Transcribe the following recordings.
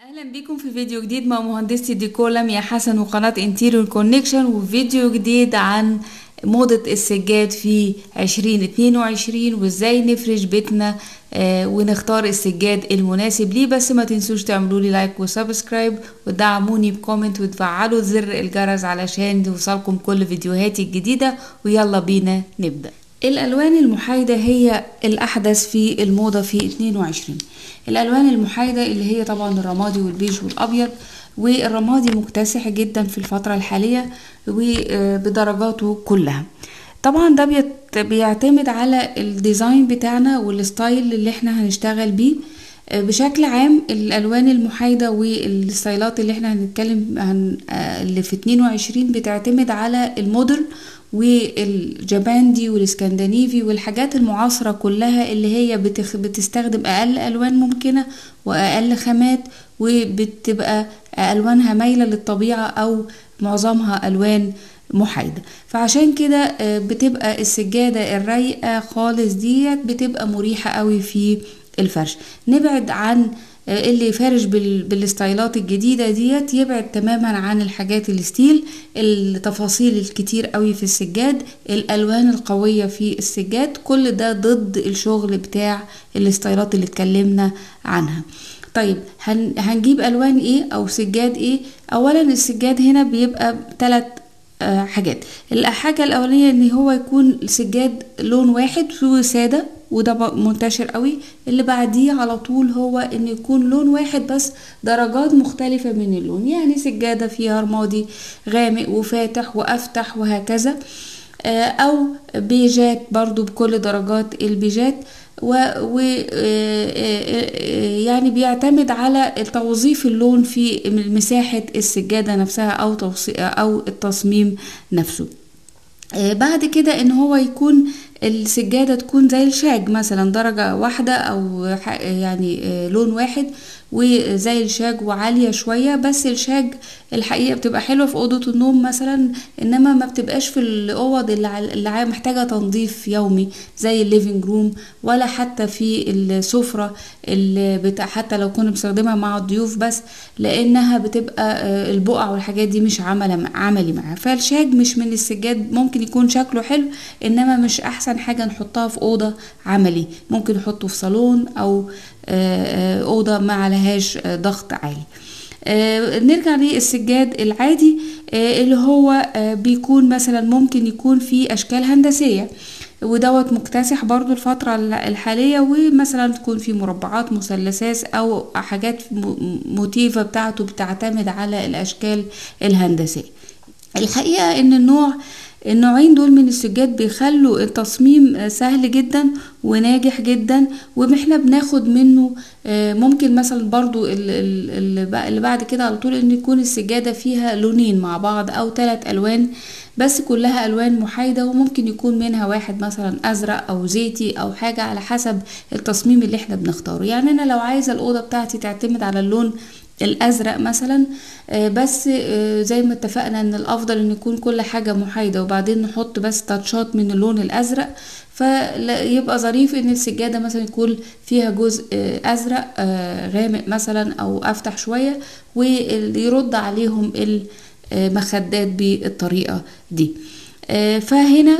اهلا بيكم في فيديو جديد مع مهندسة الديكور لميا حسن وقناة انتيريور كونكشن، وفيديو جديد عن موضة السجاد في 2022 وازاي نفرش بيتنا ونختار السجاد المناسب ليه. بس ما تنسوش تعملوا لي لايك وسبسكرايب وتدعموني بكومنت وتفعلوا زر الجرس علشان توصلكم كل فيديوهاتي الجديدة. ويلا بينا نبدأ. الألوان المحايدة هي الأحدث في الموضة في 22. الألوان المحايدة اللي هي طبعا الرمادي والبيج والأبيض، والرمادي مكتسح جدا في الفترة الحالية وبدرجاته كلها. طبعا ده بيعتمد على الديزاين بتاعنا والستايل اللي احنا هنشتغل بيه. بشكل عام الألوان المحايدة والستايلات اللي احنا هنتكلم عن اللي في 22 بتعتمد على المودرن والجباندي والاسكندنافي والحاجات المعاصرة كلها اللي هي بتستخدم أقل ألوان ممكنة وأقل خامات، وبتبقى ألوانها مايلة للطبيعة أو معظمها ألوان محايدة. فعشان كده بتبقى السجادة الرايقة خالص ديت بتبقى مريحة قوي في الفرش. نبعد عن اللي فارش بالستايلات الجديدة ديت، يبعد تماما عن الحاجات الستيل، التفاصيل الكتير قوي في السجاد، الالوان القوية في السجاد، كل ده ضد الشغل بتاع الستايلات اللي اتكلمنا عنها. طيب هنجيب الوان ايه او سجاد ايه؟ اولا السجاد هنا بيبقى 3 حاجات. الحاجة الاولانية ان هو يكون سجاد لون واحد وسادة، وده منتشر قوي. اللي بعديه على طول هو ان يكون لون واحد بس درجات مختلفة من اللون، يعني سجادة فيها رمادي غامق وفاتح وافتح وهكذا، او بيجات برضو بكل درجات البيجات، يعني بيعتمد على توظيف اللون في مساحة السجادة نفسها او التصميم نفسه. بعد كده ان هو يكون السجادة تكون زي الشاج مثلا درجة واحدة او يعني لون واحد وزي الشاج وعالية شوية. بس الشاج الحقيقة بتبقى حلوة في أوضة النوم مثلا، إنما ما بتبقاش في الأوض اللي محتاجة تنظيف يومي زي الليفينج روم، ولا حتى في السفرة اللي حتى لو كنا بنستخدمها مع الضيوف، بس لأنها بتبقى البقع والحاجات دي مش عملي معاها. فالشاج مش من السجاد، ممكن يكون شكله حلو إنما مش أحسن حاجة نحطها في أوضة عملي. ممكن نحطه في صالون أو أوضة ما عليهاش ضغط عالي. نرجع للسجاد العادي اللي هو بيكون مثلا ممكن يكون فيه أشكال هندسية، ودوت مكتسح برضو الفترة الحالية، ومثلا تكون في مربعات مثلثات أو حاجات موتيفة بتاعته بتعتمد على الأشكال الهندسية. الحقيقة إن النوعين دول من السجاد بيخلوا التصميم سهل جدا وناجح جدا، واحنا بناخد منه ممكن مثلا برضو اللي بعد كده على طول ان يكون السجادة فيها لونين مع بعض او 3 ألوان بس كلها ألوان محايدة، وممكن يكون منها واحد مثلا أزرق أو زيتي أو حاجة على حسب التصميم اللي احنا بنختاره. يعني أنا لو عايزة الأوضة بتاعتي تعتمد على اللون الازرق مثلا، بس زي ما اتفقنا ان الافضل ان يكون كل حاجة محايدة وبعدين نحط بس تاتشات من اللون الازرق، فيبقى ظريف ان السجادة مثلا يكون فيها جزء ازرق غامق مثلا او افتح شوية، ويرد عليهم المخدات بالطريقة دي. فهنا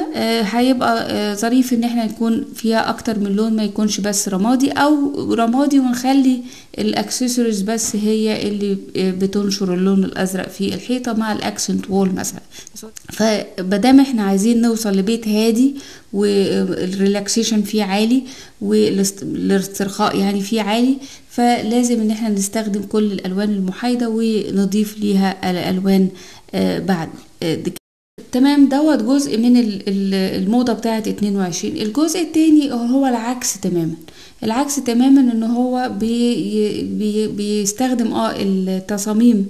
هيبقى ظريف ان احنا يكون فيها اكتر من لون، ما يكونش بس رمادي او رمادي ونخلي الاكسسوارز بس هي اللي بتنشر اللون الازرق في الحيطة مع الاكسنت وول مثلا. فمادام احنا عايزين نوصل لبيت هادي والريلاكسيشن فيه عالي والاسترخاء يعني فيه عالي، فلازم ان احنا نستخدم كل الالوان المحايدة ونضيف ليها الالوان بعد. تمام، دوت جزء من الموضة بتاعت 22. الجزء التاني هو العكس تماما ان هو بيستخدم التصاميم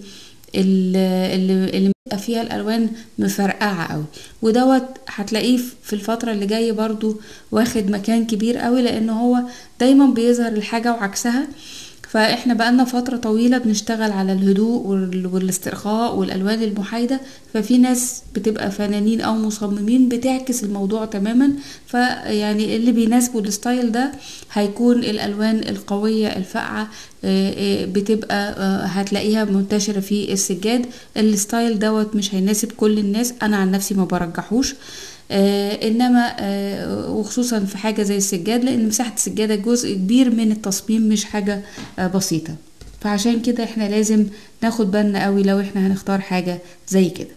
اللي فيها الالوان مفرقعة قوي، ودوت هتلاقيه في الفترة اللي جاية برضو واخد مكان كبير قوي، لان هو دايما بيظهر الحاجة وعكسها. فاحنا بقالنا فترة طويلة بنشتغل على الهدوء والاسترخاء والالوان المحايدة، ففي ناس بتبقى فنانين او مصممين بتعكس الموضوع تماما. فيعني اللي بيناسبه الستايل ده هيكون الالوان القوية الفاقعة، بتبقى هتلاقيها منتشرة في السجاد. الستايل دوت مش هيناسب كل الناس، انا عن نفسي ما برجحوش، انما وخصوصا في حاجة زي السجاد، لان مساحة السجادة جزء كبير من التصميم مش حاجة بسيطة. فعشان كده احنا لازم ناخد بالنا قوي لو احنا هنختار حاجة زي كده.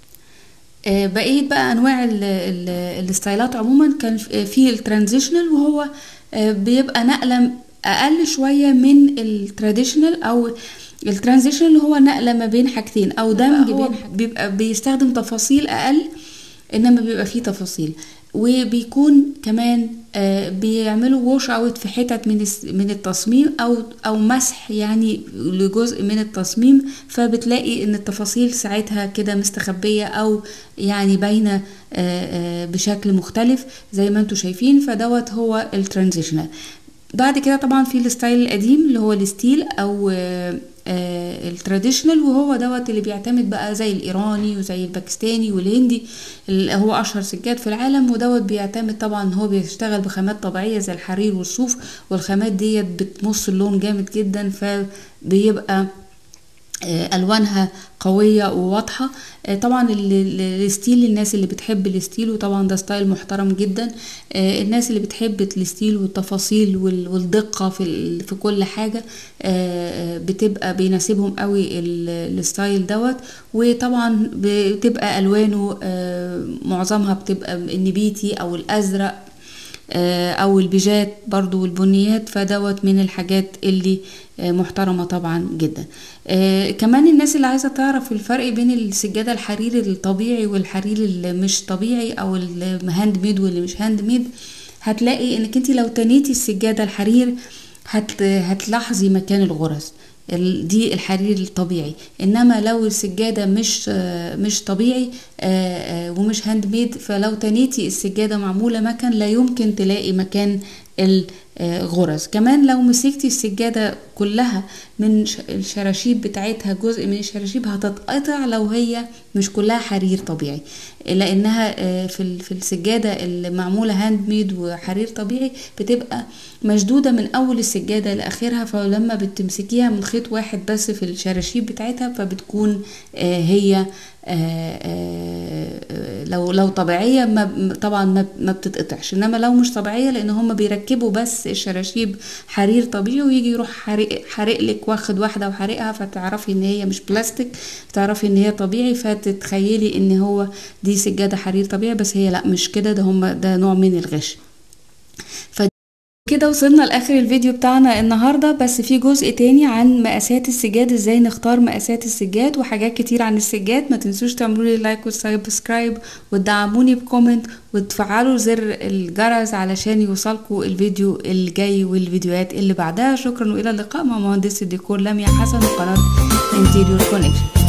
بقيت بقى انواع الستايلات عموما، كان في الترانزيشنال، وهو بيبقى نقلة اقل شوية من التراديشنال، او الترانزيشنال اللي هو نقلة ما بين حاجتين او دمج بين بيبقى بيستخدم تفاصيل اقل انما بيبقى فيه تفاصيل، وبيكون كمان بيعملوا ووش اوت في حتت من التصميم او مسح يعني لجزء من التصميم، فبتلاقي ان التفاصيل ساعتها كده مستخبية او يعني باينة بشكل مختلف زي ما انتوا شايفين. فدوت هو الترانزيشنال. بعد كده طبعا في الستايل القديم اللي هو الستيل او التراديشنال، وهو دوت اللي بيعتمد بقى زي الايراني وزي الباكستاني والهندي، اللي هو اشهر سجاد في العالم. ودوت بيعتمد طبعا هو بيشتغل بخامات طبيعية زي الحرير والصوف، والخامات ديت بتمص اللون جامد جدا، فبيبقى الوانها قوية وواضحة. طبعا الستيل، الناس اللي بتحب الستيل، وطبعا ده ستايل محترم جدا. الناس اللي بتحب الستيل والتفاصيل والدقة في كل حاجة بتبقى بيناسبهم قوي الستايل دوت. وطبعا بتبقى الوانه معظمها بتبقى النبيتي او الازرق او البيجات برضو والبنيات، فدوت من الحاجات اللي محترمة طبعا جدا. كمان الناس اللي عايزة تعرف الفرق بين السجادة الحرير الطبيعي والحرير اللي مش طبيعي او الهاند ميد واللي مش هاند ميد، هتلاقي انك انت لو تنيتي السجادة الحرير هتلاحظي مكان الغرز، دي الحرير الطبيعي. انما لو السجادة مش طبيعي ومش هاند ميد، فلو تنيتي السجادة معمولة مكان لا يمكن تلاقي مكان الغرز. كمان لو مسكتي السجادة كلها من الشراشيب بتاعتها، جزء من الشراشيب هتتقطع لو هي مش كلها حرير طبيعي، لانها في السجادة اللي معمولة هاند ميد وحرير طبيعي بتبقى مشدودة من اول السجادة لاخرها، فلما بتمسكيها من خيط واحد بس في الشراشيب بتاعتها فبتكون هي لو طبيعية طبعا ما بتتقطعش. انما لو مش طبيعية، لان هم بيركبوا بس الشراشيب حرير طبيعي، ويجي يروح حرق لك واخد واحدة وحرقها، فتعرفي ان هي مش بلاستيك، تعرفي ان هي طبيعي، فتتخيلي ان هو دي سجادة حرير طبيعي، بس هي لا مش كده، ده نوع من الغش. كده وصلنا لاخر الفيديو بتاعنا النهاردة، بس في جزء تاني عن مقاسات السجاد، ازاي نختار مقاسات السجاد وحاجات كتير عن السجاد. ما تنسوش تعملوا لي لايك وسبسكرايب وتدعموني بكومنت وتفعلوا زر الجرس علشان يوصلكوا الفيديو اللي جاي والفيديوهات اللي بعدها. شكرا والى اللقاء مع مهندس الديكور لميا حسن وقناة انتيريور كونكشن.